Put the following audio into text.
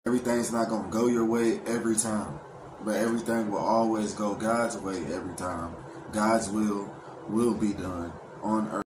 Everything's not going to go your way every time, but everything will always go God's way every time. God's will be done on earth.